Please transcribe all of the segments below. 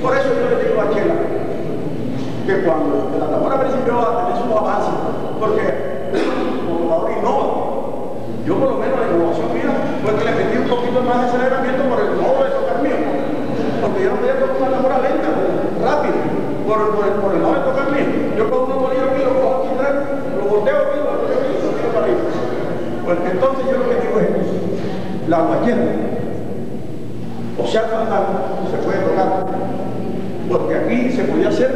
Por eso yo le digo a Chela que cuando la Tambora principió a tener su avance, porque como ahora innova, yo por lo menos la innovación mía fue que le metí un poquito más de aceleramiento por el modo de tocar mío, porque yo no podía tocar una Tambora lenta, rápido, por el modo de tocar mío. Yo con un bolillo aquí, lo cojo aquí atrás, lo volteo aquí, lo volteo aquí, lo tiro para arriba. Bueno, entonces yo lo que digo es, la guayerna, o sea, fantasma, se puede tocar, porque aquí se podía hacer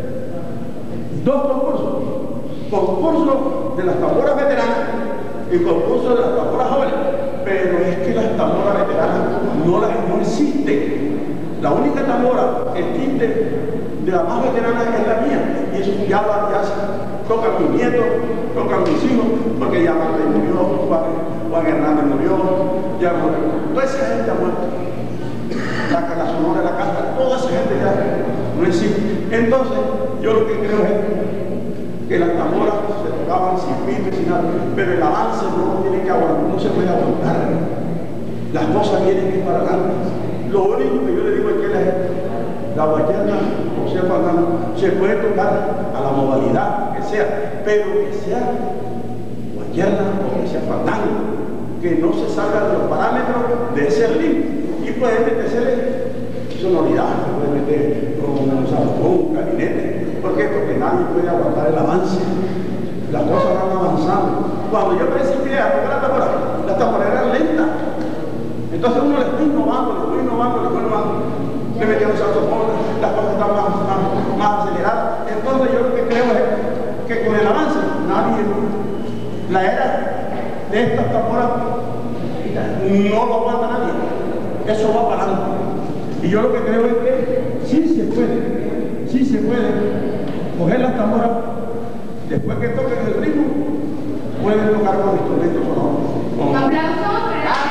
dos concursos, concurso de las tamboras veteranas y concurso de las tamboras jóvenes, pero es que las tamboras veteranas no existen. La única tambora que existe de las más veteranas es la mía, y eso ya tocan mis nietos, tocan mis hijos, porque ya Marley murió, Juan Hernández murió, ya murió, toda esa gente ha muerto. La Sonora, la Casta, toda esa gente ya no existe. Entonces, yo lo que creo es que las tamboras se tocaban sin pito y sin nada, pero el avance no tiene que aguantar, no se puede aguantar. Las cosas vienen que para adelante. Lo único que yo le digo es que la guayerna, o sea, se puede tocar a la modalidad que sea, pero que sea guayerna o que sea fandango, que no se salga de los parámetros de ese ritmo. Y puede meterse sonoridad, puede meter un clarinete. ¿Por qué? Porque nadie puede aguantar el avance. Las cosas van avanzando. Cuando yo principié a tocar la tambora era lenta. Entonces uno le fue innovando, le metía un saxofón, las cosas están más aceleradas. Entonces yo lo que creo es que con el avance, la era de estas tamboras no lo aguanta nadie. Eso va para adelante. Y yo lo que creo es que sí se puede coger las tamboras, después que toquen el ritmo, pueden tocar con instrumentos sonoros. ¡Aplausos!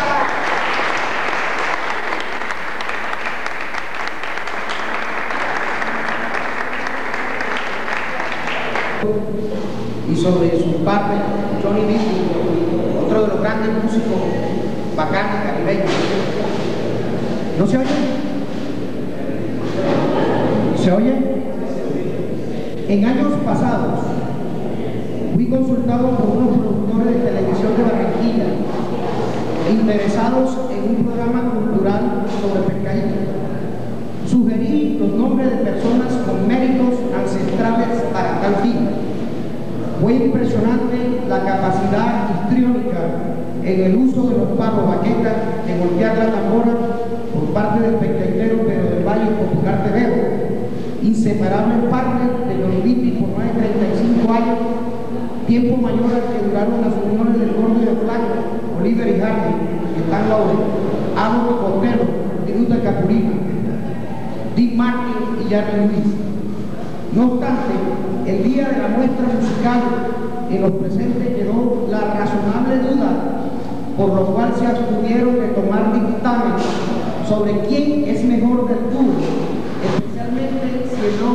Y sobre su parte, Johnny Vitti, otro de los grandes músicos bacanes caribeños. ¿No se oye? ¿Se oye? En años pasados fui consultado por unos productores de televisión de Barranquilla interesados en un programa cultural sobre pescadilla. Sugerí los nombres de personas con méritos ancestrales para tal fin. Fue impresionante la capacidad histriónica en el uso de los palos baquetas de golpear la tambora por parte del pescaitero Pedro del Valle Popular Teveo, inseparable partner de Johnny Vitti por más de 35 años, tiempo mayor al que duraron las uniones del Gordo y del Flaco, Oliver y Hardy, que están Laure, Álvaro Costero y Ruta Capurina, Dick Martin y Jerry Luis. No obstante, el día de la muestra musical en los presentes quedó la razonable duda, por lo cual se abstuvieron de tomar dictamen sobre quién es mejor del tour, especialmente si el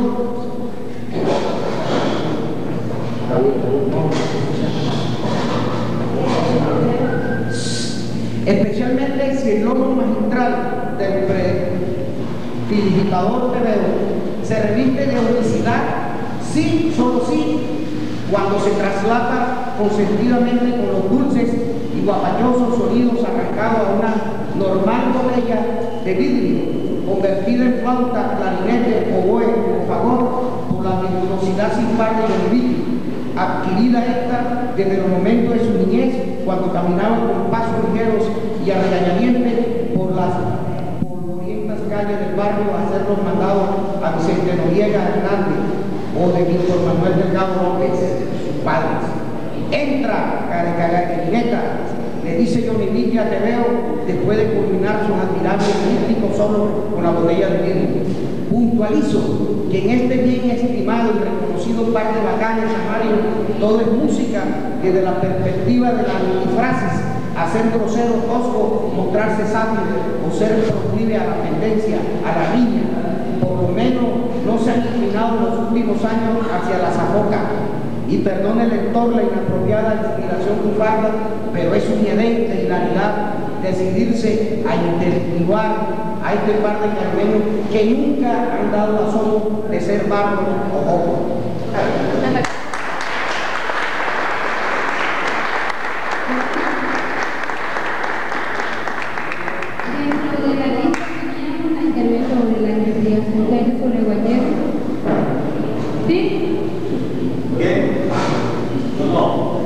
logo magistral del prestidigitador Teveo se reviste de unicidad, sí, solo sí, cuando se traslada consentidamente con los dulces y guapachosos sonidos arrancados a una normal botella de vidrio, convertida en flauta, clarinete, oboe o fagot por la virtuosidad sin par de Johnny Vitti, adquirida esta desde los momentos de su niñez, cuando caminaba con pasos ligeros y arregañadientes por las polvorientas calles del barrio a hacer los mandados a Vicente Noriega Hernández o de Víctor Manuel Delgado López, sus padres. Entra, carineta, le dice Johnny Vitti a Teveo después de culminar sus admirables críticos solo con la botella de vidrio. Puntualizo que en este bien estimado y reconocido par de bacanes amarillos todo es música desde la perspectiva de las antifrases, hacer grosero, tosco, mostrarse sabio o ser proclive a la tendencia, a la riña. Por lo menos no se han inclinado en los últimos años hacia la zafoca. Y perdone el lector la inapropiada inspiración bufarda, pero es una evidente hilaridad decidirse a interactuar a este par de carmeños que nunca han dado asomo de ser bárbaros o jóvenes. Dentro de la lista teníamos la intervención sobre la investigación que ha hecho sobre Guayera. ¿Sí? ¿Qué? No.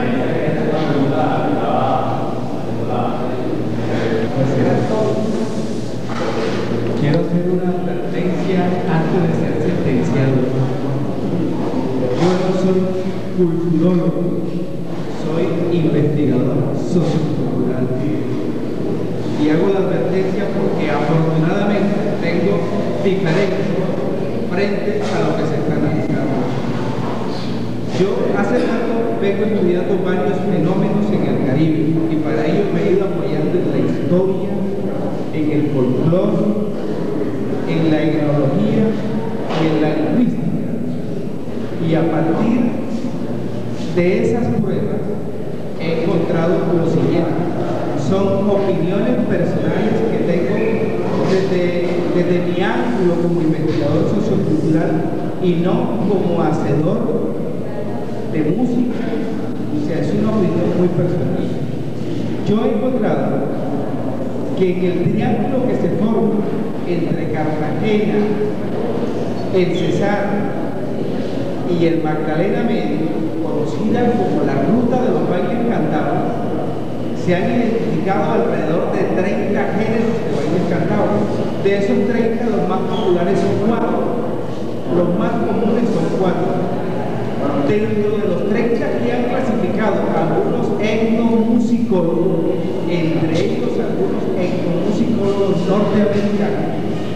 Quiero hacer una advertencia antes de ser sentenciado. Yo no soy culturólogo, soy investigador sociocultural. Y hago la advertencia porque afortunadamente tengo diferencias frente a lo que se está analizando. Yo hace rato vengo estudiando varios fenómenos en el Caribe y para ello me he ido apoyando en la historia, en el folclore, en la etnología y en la lingüística. Y a partir de esas pruebas he encontrado lo siguiente. Son opiniones personales que tengo desde mi ángulo como investigador sociocultural y no como hacedor de música. O sea, es una opinión muy personal. Yo he encontrado que en el triángulo que se forma entre Cartagena, el Cesar y el Magdalena Medio, conocida como la ruta de los bailes cantados, se han identificado alrededor de 30 géneros de bailes cantados. De esos 30, los más populares son 4. Los más comunes son 4. Dentro de los 30 que han clasificado algunos etnomusicólogos, entre ellos algunos etnomusicólogos norteamericanos,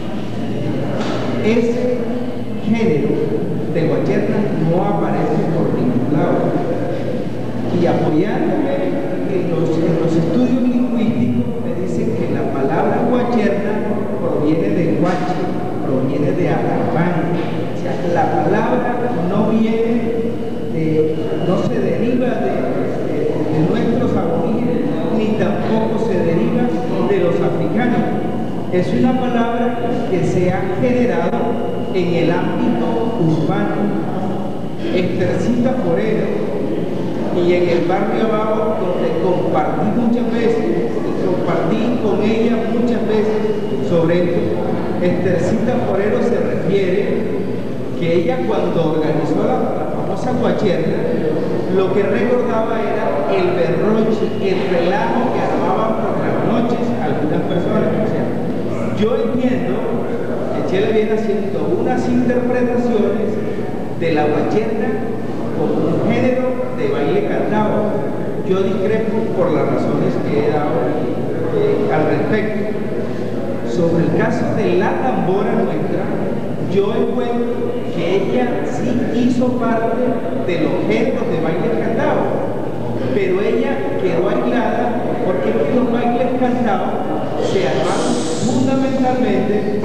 ese género de guacherna no aparece por ningún lado. Y apoyándome en los estudios lingüísticos, me dicen que la palabra guacherna proviene de guache, proviene de alarmán. O sea, la palabra no viene no se deriva de nuestros aborígenes, ni tampoco se deriva de los africanos. Es una palabra que se ha generado en el ámbito urbano. Estercita Forero, y en el barrio abajo, donde compartí muchas veces, y compartí con ella muchas veces sobre esto, Estercita Forero se refiere que ella, cuando organizó la famosa guacherna, lo que recordaba era el berroche, el relajo que armaban por las noches algunas personas. O sea, yo entiendo que Chela viene haciendo unas interpretaciones de la guacherna como un género de baile cantado. Yo discrepo por las razones que he dado al respecto. Sobre el caso de la tambora nuestra, yo encuentro que ella sí hizo parte de los géneros de baile cantado, pero ella quedó aislada porque los bailes cantados se armaron fundamentalmente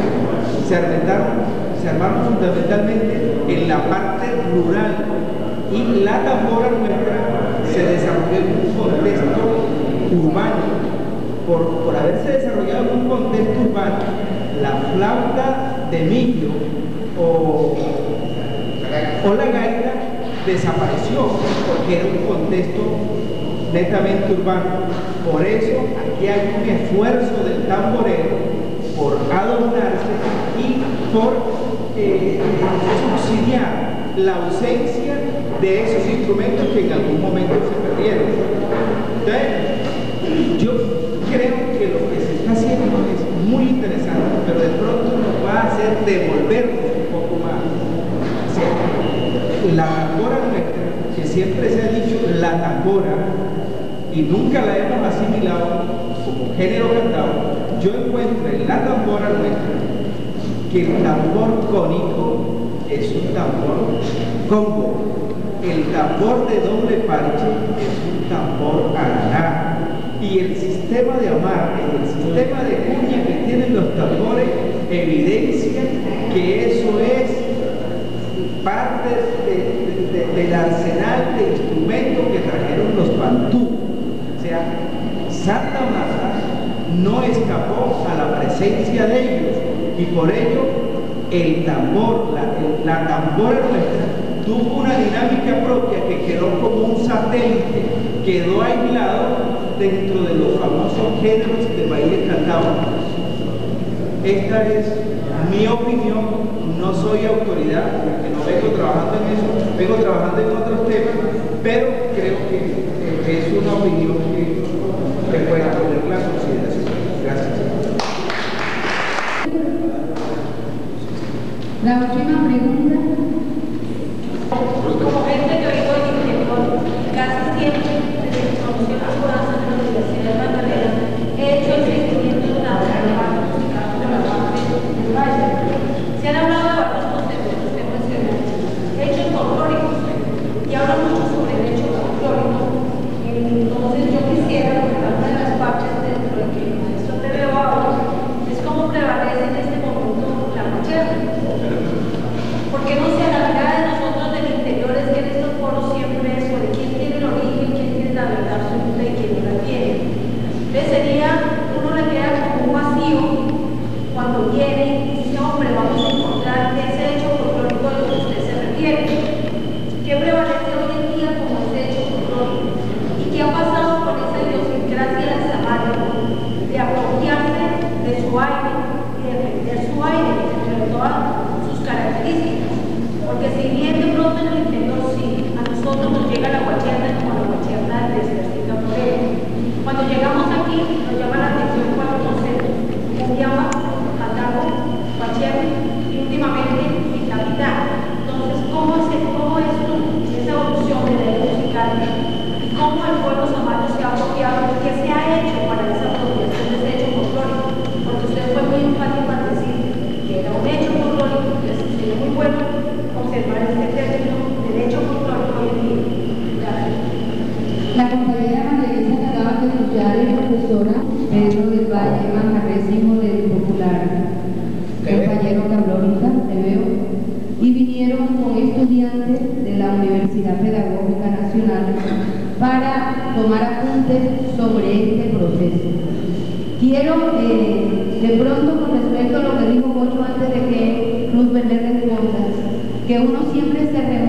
en la parte rural, y la tambora nuestra se desarrolló en un contexto urbano. Por haberse desarrollado en un contexto urbano, la flauta de millo o la gaita desapareció porque era un contexto netamente urbano. Por eso aquí hay un esfuerzo del tamborero por adornarse y por subsidiar la ausencia de esos instrumentos que en algún momento se perdieron. Entonces, yo creo que lo que se está haciendo es muy interesante, pero de pronto nos va a hacer devolvernos un poco más. O sea, la tambora nuestra, que siempre se ha dicho la tambora, y nunca la hemos asimilado como género cantado, yo encuentro en la tambora nuestra que el tambor cónico es un tambor congo, el tambor de doble parche es un tambor araná, y el sistema de amarre, el sistema de cuña que tienen los tambores evidencia que eso es parte del arsenal de instrumentos que trajeron los bantú. O sea, Santa Marta no escapó a la presencia esencia de ellos, y por ello el tambor, la tambora nuestra, tuvo una dinámica propia que quedó como un satélite, quedó aislado dentro de los famosos géneros de baile cantado. Esta es mi opinión, no soy autoridad, porque no vengo trabajando en eso, vengo trabajando en otros temas, pero creo que es una opinión que pueda ponerla en consideración. Gracias. La última pregunta. Como gente que vengo del interior, casi siempre, desde que conocí las cosas en la Universidad de Magdalena, he hecho el seguimiento de una parte musical de la parte del baile. Se han hablado de varios conceptos que usted mencionó. Hechos folclóricos, y habla mucho sobre el hecho folclórico. Entonces yo quisiera preguntar una de las partes dentro de que el maestro te veo ahora es cómo prevalece en este momento la guacherna. Porque no sé, la mirada de nosotros del interior es que en estos foros siempre es sobre quién tiene el origen, quién tiene la verdad absoluta y quién no la tiene. Entonces sería, uno le queda como un vacío cuando viene y dice, hombre, vamos a encontrar ese hecho folclórico a lo que usted se refiere. ¿Qué prevalece hoy en día como ese hecho folclórico? ¿Y qué ha pasado con esa idiosincrasia del samario de apropiarse de su aire y de defender su aire entre todas sus características? Porque si bien de pronto en el interior sí, a nosotros nos llega la guacherna como la guacherna de César Moreno. Cuando llegamos aquí nos llama la atención cuatro conceptos: cumbiamba, ataco, guacherna y últimamente vitalidad. Entonces, ¿cómo es esto, esa evolución de la música y cómo el pueblo samario se ha apropiado? ¿Qué se ha hecho para esa apropiación de ese hecho folclórico? Porque usted fue muy enfático al decir que era un hecho folclórico, entonces sería muy bueno observar este término del hecho folclórico hoy en día. Gracias. La compañera María Elisa que acaba de escuchar es profesora Pedro del Valle Manjarres, hijo del popular compañero que habló ahorita, te veo, y vinieron con estudiantes de la Universidad Pedagógica Nacional para tomar apuntes sobre este proceso. Quiero, de pronto, con respecto a lo que dijo Pocho antes de que Luz Verde responda, que uno siempre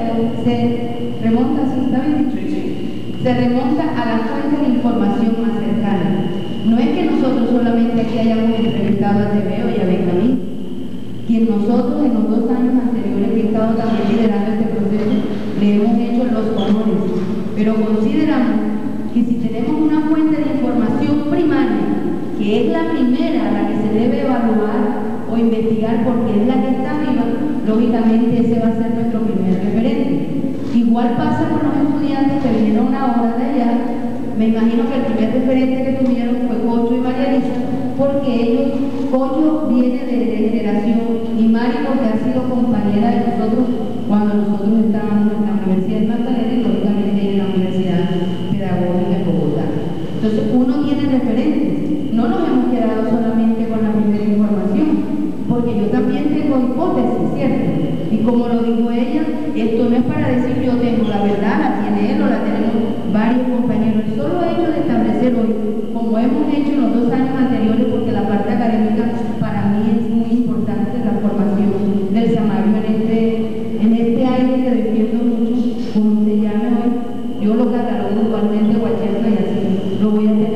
se remonta, ¿sí está bien dicho? Se remonta a la fuente de información más cercana. No es que nosotros solamente aquí hayamos entrevistado a Teveo y a Benjamín, quien nosotros en los 2 años anteriores que he estado también liderando este proceso, le hemos hecho los honores, pero consideramos que si tenemos una fuente de información primaria, que es la primera a la que se debe evaluar o investigar porque es la que está viva, lógicamente ese va a ser nuestro primer referente. Igual pasa con los estudiantes que vinieron ahora de allá. Me imagino que el primer referente que tuvieron fue Pocho y María Elisa, porque ellos, Pocho viene de generación y Mari porque ha sido compañera de nosotros cuando nosotros estábamos en la Universidad de Magdalena y lógicamente en la Universidad Pedagógica de Bogotá. Entonces uno tiene referentes, no nos hemos quedado solamente con la primera información, porque yo también tengo hipótesis, ¿cierto? Y como lo dijo ella, esto no es para decir yo tengo la verdad, la tiene él o la tenemos varios compañeros. El solo hecho de establecer hoy, como hemos hecho en los 2 años anteriores, porque la parte académica para mí es muy importante, la formación del samario en este aire que defiendo mucho, como se llama hoy, yo lo catalogo igualmente guacherna y así lo voy a tener.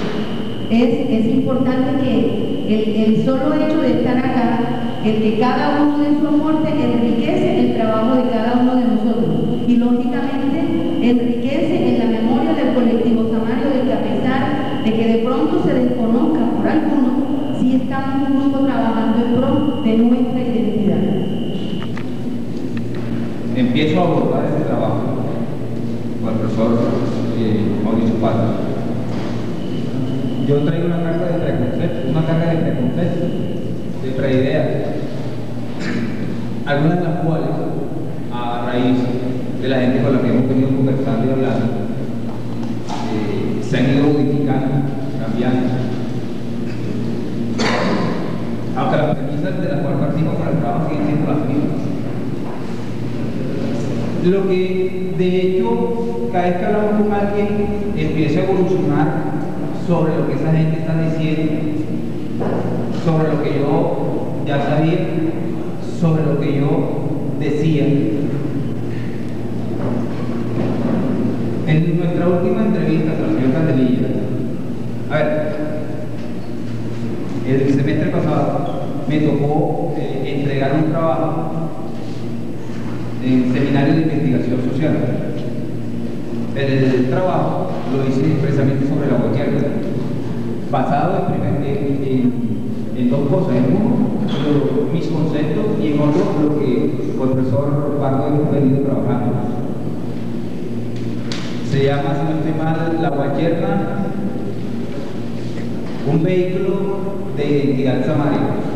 Es importante que el solo hecho de estar acá, el que cada uno de su aporte enriquece el trabajo de cada uno de nosotros y lógicamente enriquece en la memoria del colectivo samario de que a pesar de que de pronto se desconozca por algunos, sí estamos un grupo trabajando en pro de nuestra identidad. Empiezo a abordar ese trabajo con el profesor Mauricio Pato. Yo traigo una carga de preconceptos, de preideas, algunas de las cuales, a raíz de la gente con la que hemos venido conversando y hablando, se han ido modificando, cambiando. Aunque las premisas de las cuales partimos para el trabajo siguen siendo las mismas. Lo que, de hecho, cada vez que hablamos con alguien, empieza a evolucionar sobre lo que esa gente está diciendo. sobre lo que yo ya sabía, sobre lo que yo decía. En nuestra última entrevista con el señor Candelilla, a ver, el semestre pasado me tocó entregar un trabajo en seminario de investigación social. El trabajo lo hice expresamente sobre la guayerna, basado en dos cosas: en uno, mis conceptos, y en otro, lo que el profesor Pardo hemos venido trabajando. Se llama, si no estoy mal, la guayerna, un vehículo de identidad samaria.